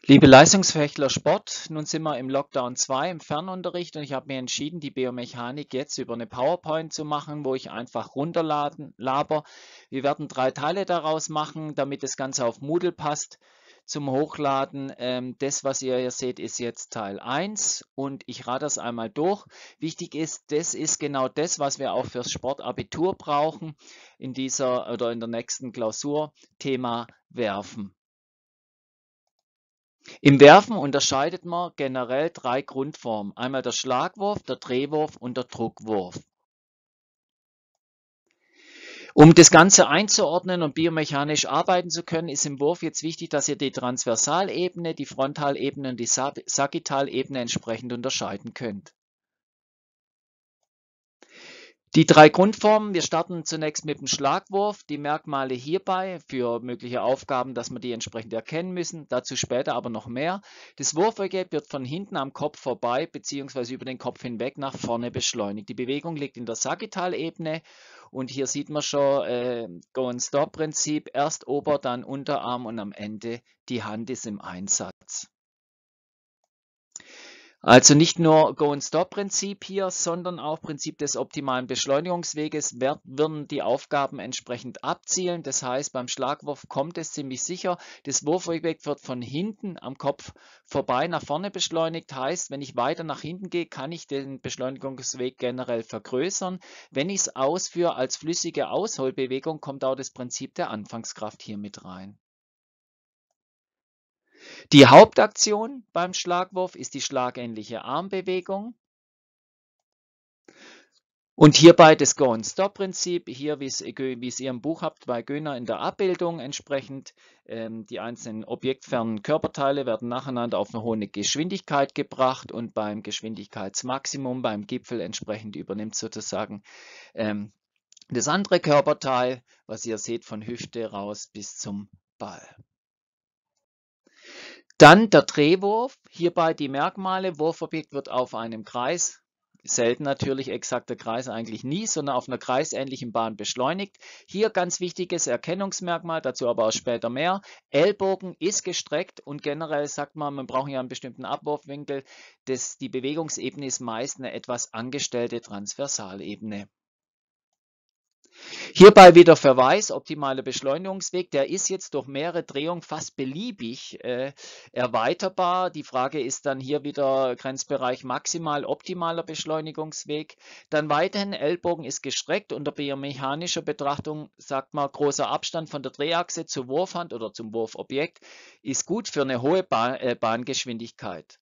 Liebe Leistungsfechtler Sport, nun sind wir im Lockdown 2 im Fernunterricht und ich habe mir entschieden, die Biomechanik jetzt über eine PowerPoint zu machen, wo ich einfach runterladen laber. Wir werden 3 Teile daraus machen, damit das Ganze auf Moodle passt zum Hochladen. Das, was ihr hier seht, ist jetzt Teil 1 und ich rate das einmal durch. Wichtig ist, das ist genau das, was wir auch fürs Sportabitur brauchen in dieser oder in der nächsten Klausur, Thema Werfen. Im Werfen unterscheidet man generell 3 Grundformen. Einmal der Schlagwurf, der Drehwurf und der Druckwurf. Um das Ganze einzuordnen und biomechanisch arbeiten zu können, ist im Wurf jetzt wichtig, dass ihr die Transversalebene, die Frontalebene und die Sagittalebene entsprechend unterscheiden könnt. Die 3 Grundformen, wir starten zunächst mit dem Schlagwurf. Die Merkmale hierbei für mögliche Aufgaben, dass wir die entsprechend erkennen müssen, dazu später aber noch mehr. Das Wurfobjekt wird von hinten am Kopf vorbei bzw. über den Kopf hinweg nach vorne beschleunigt. Die Bewegung liegt in der Sagittalebene und hier sieht man schon Go-and-Stop-Prinzip, erst Ober-, dann Unterarm und am Ende die Hand ist im Einsatz. Also nicht nur Go-and-Stop-Prinzip hier, sondern auch Prinzip des optimalen Beschleunigungsweges werden die Aufgaben entsprechend abzielen. Das heißt, beim Schlagwurf kommt es ziemlich sicher. Das Wurfobjekt wird von hinten am Kopf vorbei nach vorne beschleunigt. Heißt, wenn ich weiter nach hinten gehe, kann ich den Beschleunigungsweg generell vergrößern. Wenn ich es ausführe als flüssige Ausholbewegung, kommt auch das Prinzip der Anfangskraft hier mit rein. Die Hauptaktion beim Schlagwurf ist die schlagähnliche Armbewegung. Und hierbei das Go-and-Stop-Prinzip, hier wie es ihr im Buch habt bei Göhner in der Abbildung entsprechend, die einzelnen objektfernen Körperteile werden nacheinander auf eine hohe Geschwindigkeit gebracht und beim Geschwindigkeitsmaximum, beim Gipfel entsprechend übernimmt sozusagen das andere Körperteil, was ihr seht, von Hüfte raus bis zum Ball. Dann der Drehwurf, hierbei die Merkmale, Wurfobjekt wird auf einem Kreis, selten natürlich exakter Kreis, eigentlich nie, sondern auf einer kreisähnlichen Bahn beschleunigt. Hier ganz wichtiges Erkennungsmerkmal, dazu aber auch später mehr. Ellbogen ist gestreckt und generell sagt man, man braucht ja einen bestimmten Abwurfwinkel. Die Bewegungsebene ist meist eine etwas angestellte Transversalebene. Hierbei wieder Verweis, optimaler Beschleunigungsweg, der ist jetzt durch mehrere Drehungen fast beliebig erweiterbar. Die Frage ist dann hier wieder Grenzbereich maximal optimaler Beschleunigungsweg. Dann weiterhin Ellbogen ist gestreckt. Unter biomechanischer Betrachtung sagt man, großer Abstand von der Drehachse zur Wurfhand oder zum Wurfobjekt ist gut für eine hohe Bahngeschwindigkeit.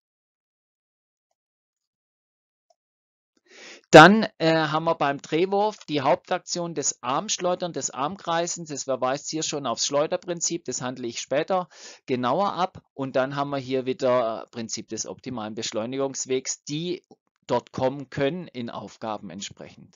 Dann haben wir beim Drehwurf die Hauptaktion des Armschleudern, des Armkreisens. Das verweist hier schon aufs Schleuderprinzip, das handle ich später genauer ab. Und dann haben wir hier wieder Prinzip des optimalen Beschleunigungswegs, die dort kommen können in Aufgaben entsprechend.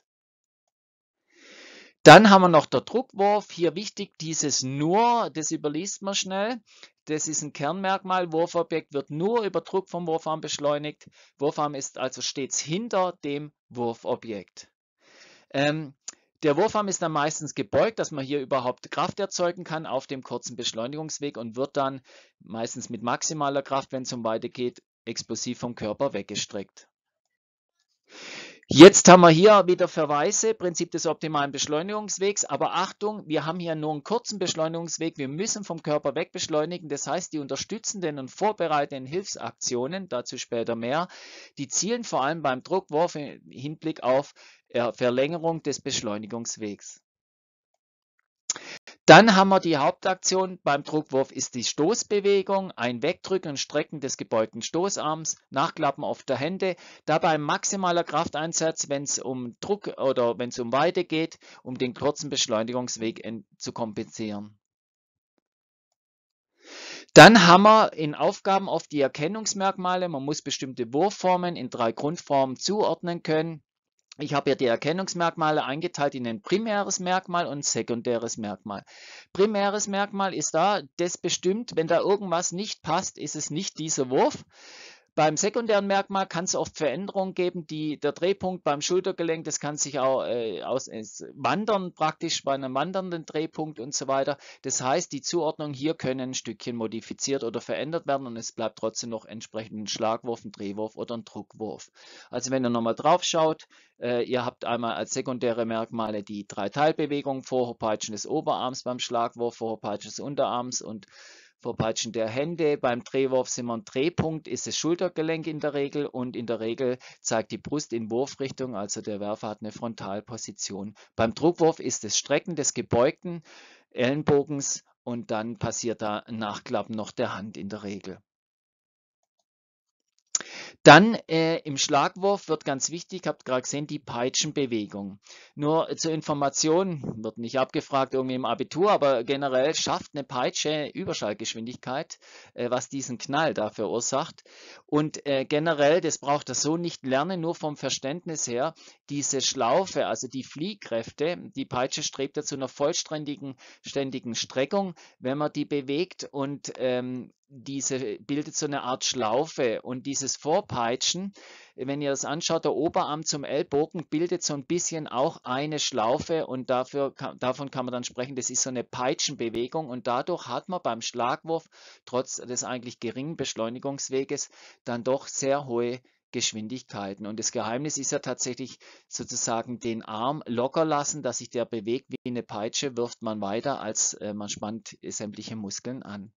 Dann haben wir noch der Druckwurf. Hier wichtig, dieses nur, das überliest man schnell. Das ist ein Kernmerkmal. Wurfobjekt wird nur über Druck vom Wurfarm beschleunigt. Wurfarm ist also stets hinter dem Wurfobjekt. Der Wurfarm ist dann meistens gebeugt, dass man hier überhaupt Kraft erzeugen kann auf dem kurzen Beschleunigungsweg und wird dann meistens mit maximaler Kraft, wenn es um weitergeht, explosiv vom Körper weggestreckt. Jetzt haben wir hier wieder Verweise, Prinzip des optimalen Beschleunigungswegs, aber Achtung, wir haben hier nur einen kurzen Beschleunigungsweg, wir müssen vom Körper weg beschleunigen, das heißt, die unterstützenden und vorbereitenden Hilfsaktionen, dazu später mehr, die zielen vor allem beim Druckwurf im Hinblick auf Verlängerung des Beschleunigungswegs. Dann haben wir die Hauptaktion beim Druckwurf ist die Stoßbewegung, ein Wegdrücken und Strecken des gebeugten Stoßarms, Nachklappen auf der Hände, dabei maximaler Krafteinsatz, wenn es um Druck oder wenn es um Weite geht, um den kurzen Beschleunigungsweg zu kompensieren. Dann haben wir in Aufgaben oft die Erkennungsmerkmale, man muss bestimmte Wurfformen in 3 Grundformen zuordnen können. Ich habe hier die Erkennungsmerkmale eingeteilt in ein primäres Merkmal und ein sekundäres Merkmal. Primäres Merkmal ist da, das bestimmt, wenn da irgendwas nicht passt, ist es nicht dieser Wurf. Beim sekundären Merkmal kann es oft Veränderungen geben, der Drehpunkt beim Schultergelenk, das kann sich auch wandern, praktisch bei einem wandernden Drehpunkt und so weiter. Das heißt, die Zuordnung hier können ein Stückchen modifiziert oder verändert werden und es bleibt trotzdem noch entsprechend ein Schlagwurf, ein Drehwurf oder ein Druckwurf. Also wenn ihr nochmal drauf schaut, ihr habt einmal als sekundäre Merkmale die Dreiteilbewegung, Vorhochpeitschen des Oberarms beim Schlagwurf, Vorhochpeitschen des Unterarms und Vorpeitschen der Hände. Beim Drehwurf sind wir ein Drehpunkt, ist das Schultergelenk in der Regel und in der Regel zeigt die Brust in Wurfrichtung, also der Werfer hat eine Frontalposition. Beim Druckwurf ist das Strecken des gebeugten Ellenbogens und dann passiert da ein Nachklappen noch der Hand in der Regel. Dann im Schlagwurf wird ganz wichtig, habt gerade gesehen, die Peitschenbewegung. Nur zur Information, wird nicht abgefragt irgendwie im Abitur, aber generell schafft eine Peitsche Überschallgeschwindigkeit, was diesen Knall da verursacht. Und generell, das braucht ihr so nicht lernen, nur vom Verständnis her, diese Schlaufe, also die Fliehkräfte, die Peitsche strebt ja zu einer vollständigen Streckung, wenn man die bewegt und diese bildet so eine Art Schlaufe und dieses Vorpeitschen, wenn ihr das anschaut, der Oberarm zum Ellbogen bildet so ein bisschen auch eine Schlaufe und davon kann man dann sprechen, das ist so eine Peitschenbewegung und dadurch hat man beim Schlagwurf trotz des eigentlich geringen Beschleunigungsweges dann doch sehr hohe Geschwindigkeiten. Und das Geheimnis ist ja tatsächlich sozusagen den Arm locker lassen, dass sich der bewegt wie eine Peitsche, wirft man weiter, als man spannt sämtliche Muskeln an.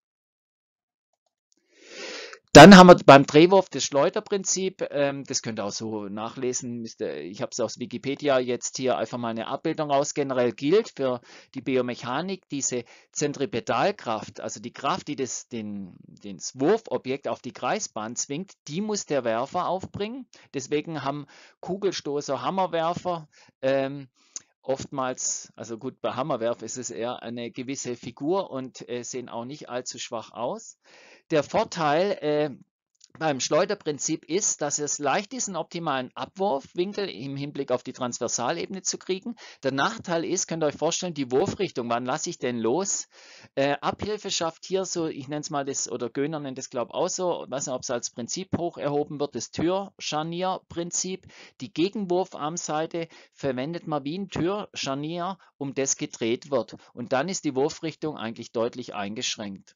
Dann haben wir beim Drehwurf das Schleuderprinzip, das könnt ihr auch so nachlesen, ich habe es aus Wikipedia jetzt hier einfach mal eine Abbildung raus. Generell gilt für die Biomechanik diese Zentripetalkraft, also die Kraft, die das Wurfobjekt auf die Kreisbahn zwingt, die muss der Werfer aufbringen. Deswegen haben Kugelstoßer, Hammerwerfer oftmals, also gut, bei Hammerwerf ist es eher eine gewisse Figur und sehen auch nicht allzu schwach aus. Der Vorteil beim Schleuderprinzip ist, dass es leicht ist, einen optimalen Abwurfwinkel im Hinblick auf die Transversalebene zu kriegen. Der Nachteil ist, könnt ihr euch vorstellen, die Wurfrichtung, wann lasse ich denn los? Abhilfe schafft hier so, ich nenne es mal das, oder Göhner nennt es glaube ich auch so, ich weiß nicht, ob es als Prinzip hoch erhoben wird, das Türscharnierprinzip. Die Gegenwurfarmseite verwendet man wie ein Türscharnier, um das gedreht wird. Und dann ist die Wurfrichtung eigentlich deutlich eingeschränkt.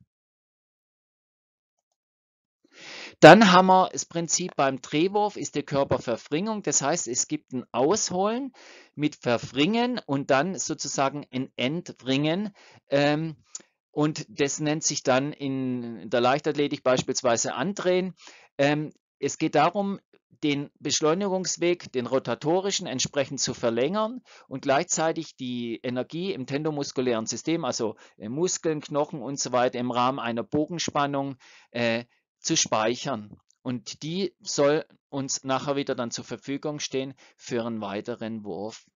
Dann haben wir das Prinzip beim Drehwurf ist die Körperverwringung. Das heißt, es gibt ein Ausholen mit Verwringen und dann sozusagen ein Entwringen. Und das nennt sich dann in der Leichtathletik beispielsweise Andrehen. Es geht darum, den Beschleunigungsweg, den rotatorischen, entsprechend zu verlängern und gleichzeitig die Energie im tendomuskulären System, also Muskeln, Knochen und so weiter, im Rahmen einer Bogenspannung zu speichern. Und die soll uns nachher wieder dann zur Verfügung stehen für einen weiteren Wurf.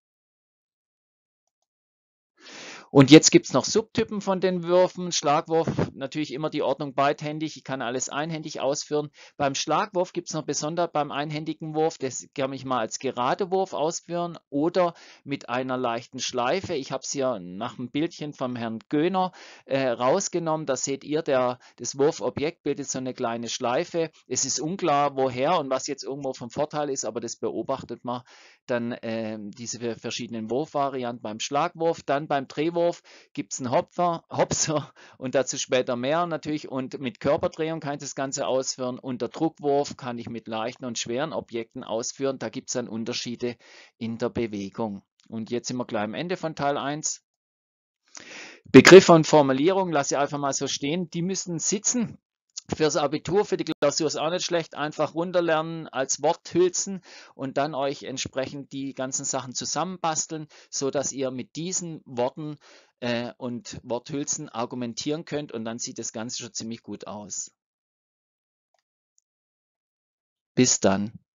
Und jetzt gibt es noch Subtypen von den Würfen. Schlagwurf, natürlich immer die Ordnung beidhändig. Ich kann alles einhändig ausführen. Beim Schlagwurf gibt es noch besonders beim einhändigen Wurf, das kann ich mal als gerade Wurf ausführen oder mit einer leichten Schleife. Ich habe es hier nach dem Bildchen vom Herrn Göhner rausgenommen. Da seht ihr, das Wurfobjekt bildet so eine kleine Schleife. Es ist unklar, woher und was jetzt irgendwo vom Vorteil ist, aber das beobachtet man dann diese verschiedenen Wurfvarianten beim Schlagwurf. Dann beim Drehwurf gibt es einen Hopser und dazu später mehr natürlich. Und mit Körperdrehung kann ich das Ganze ausführen. Und der Druckwurf kann ich mit leichten und schweren Objekten ausführen. Da gibt es dann Unterschiede in der Bewegung. Und jetzt sind wir gleich am Ende von Teil 1. Begriffe und Formulierung lasse ich einfach mal so stehen. Die müssen sitzen. Fürs Abitur, für die Klausur ist auch nicht schlecht, einfach runterlernen als Worthülsen und dann euch entsprechend die ganzen Sachen zusammenbasteln, so dass ihr mit diesen Worten und Worthülsen argumentieren könnt und dann sieht das Ganze schon ziemlich gut aus. Bis dann.